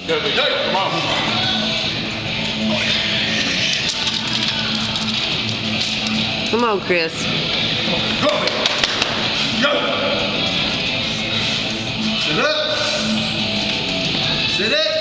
Go, big. Go. Come on. Come on, Chris. Go, big. Go. Sit up. Sit up.